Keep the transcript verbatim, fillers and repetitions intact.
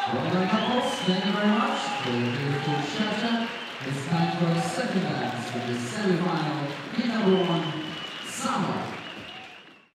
Well done, couples. Thank you very much. We're here for Shasha. It's time for our second dance for the semi-final in number one, Summer.